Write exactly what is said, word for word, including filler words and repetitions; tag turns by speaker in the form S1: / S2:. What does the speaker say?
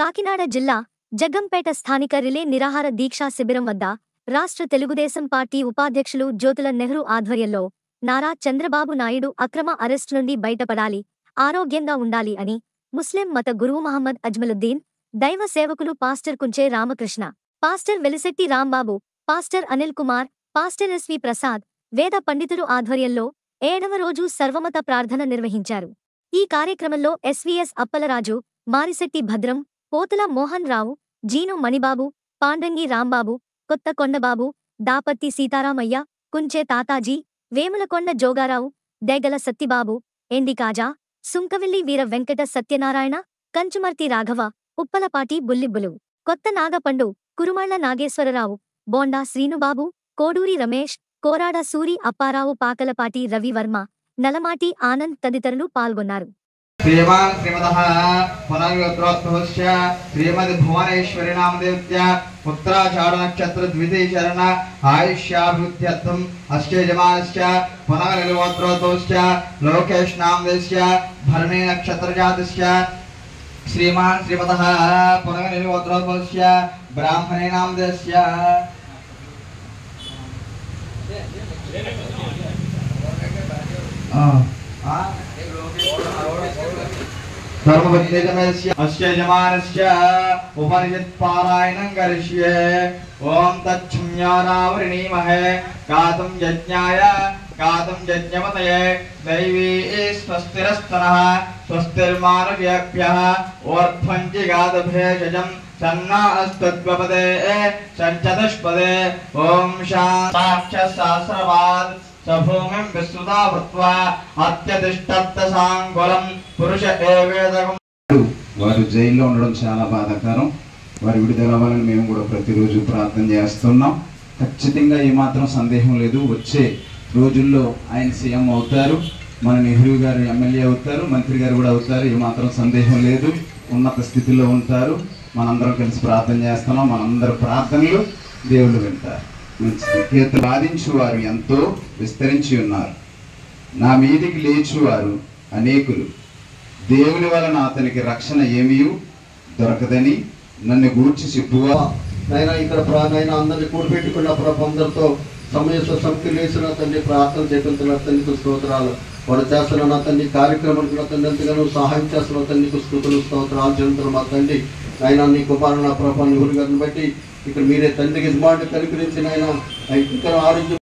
S1: కాకినాడ జిల్లా జగ్గంపేట స్థానిక రిలే నిరాహార దీక్షా శిబిరం వద్ద రాష్ట్ర తెలుగుదేశం పార్టీ ఉపాధ్యక్షులు జ్యోతుల నెహ్రూ ఆధ్వర్యంలో నారా చంద్రబాబు నాయుడు అక్రమ అరెస్టు నుండి బయటపడాలి, ఆరోగ్యంగా ఉండాలి అని ముస్లిం మత గురువు మహమ్మద్ అజ్మలుద్దీన్, దైవ సేవకులు pastor Kunche Ramakrishna, pastor Velishetti Rambabu, pastor Anil Kumar, pastor S V Prasad, వేద పండితులు ఆధ్వర్యంలో ఏడవ రోజు సర్వమత ప్రార్థన నిర్వహించారు. ఈ కార్యక్రమంలో ఎస్వీఎస్ అప్పలరాజు, మారిశెట్టి భద్రం, పోతుల మోహన్ రావు, జీను మణిబాబు, పాండ్రంగి రాంబాబు, కొత్త కొండబాబు, దాపత్తి సీతారామయ్య, కుంచే తాతాజీ, వేములకొండ జోగారావు, దెగల సత్తిబాబు, ఎండి కాజా, సుంకవిల్లి వీర వెంకట సత్యనారాయణ, కంచుమర్తి రాఘవ, ఉప్పలపాటి బుల్లిబ్బులు, కొత్త నాగపండు, కురుమళ్ల నాగేశ్వరరావు, బోండా శ్రీనుబాబు, కోడూరి రమేష్, కోరాడ సూరి అప్పారావు, పాకలపాటి రవివర్మ, నలమాటి ఆనంద్ తదితరులు పాల్గొన్నారు.
S2: श्रीमान श्रीमतः पुनर्गोत्रोद्भवस्य श्रीमद् भुवनेश्वरी नामदेवत्य उत्तराषाढ़ नक्षत्र द्वितीय चरण आयुष्याभिवृद्ध्यर्थम अस्य यजमानस्य पुनर्गोत्रोद्भवस्य लोकेश नामदेवस्य भरणी नक्षत्र जातस्य श्रीमान श्रीमतः पुनर्गोत्रोद्भवस्य ब्राह्मणे नामदेवस्य आ आ धर्मपत्नीतमस्य अस्य यजमानस्य उपनिषत् पारायणं करिष्ये। ओम तच्छम्यानावृणीमहे गातुं यज्ञाय गातुं यज्ञमतये दैवी स्वस्तिरस्तनः स्वस्तिर्मानव्यभ्यः ओर्ध्वञ्जिगादभेषजं सन्नास्तद्वपदे सञ्चतुष्पदे। ओम शाक्षसहस्रवाद सभूमिं विस्तृता वृत्वा अत्यतिष्ठत्तसांगुलं पुरुष एवेदकं
S3: వారు జైల్లో ఉండడం చాలా బాధాకరం. వారి విడుదల అవ్వాలని మేము కూడా ప్రతిరోజు ప్రార్థన చేస్తున్నాం. ఖచ్చితంగా ఏమాత్రం సందేహం లేదు, వచ్చే రోజుల్లో ఆయన సీఎం అవుతారు, మన నెహ్రూ గారు ఎమ్మెల్యే అవుతారు, మంత్రి గారు కూడా అవుతారు, ఏమాత్రం సందేహం లేదు. ఉన్నత స్థితిలో ఉంటారు. మనందరం కలిసి ప్రార్థన చేస్తున్నాం. మనందరి ప్రార్థనలు దేవుళ్ళు వింటారు. కీర్తన బాధించువారు ఎంతో విస్తరించి ఉన్నారు, నా మీదికి లేచువారు అనేకులు, దేవుని వలన అతనికి రక్షణ ఏమీ దొరకదని నన్ను గూర్చి చెప్పువా.
S4: నైనా ఇక్కడ ప్రాణైనా అందరినీ కూడిపెట్టుకున్న ప్రభు అందరితో సమయ సంఖ్య లేచిన తండ్రి ప్రార్థన చేపించిన తండ్రికి స్తోత్రాలు. వాడు చేస్తున్న తండ్రి కార్యక్రమానికి తండ్రి ఎంతగానో సహాయం చేస్తున్న తండ్రికి స్తుతులు స్తోత్రాలు చెందుతున్న మా తండ్రి అయినా నీ కుమారుల ప్రభావం గారిని బట్టి ఇక్కడ మీరే తండ్రికి యజమాని కనికరించిన ఆయన ఇంకా ఆరోగ్యం